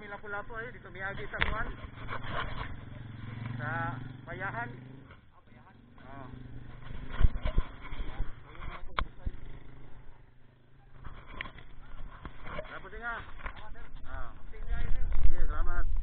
lapu-lapu aja dito miagi sa kuan. Sa Payahan. Payahan. Oh. Tapos nga. Ah. Sige, salamat.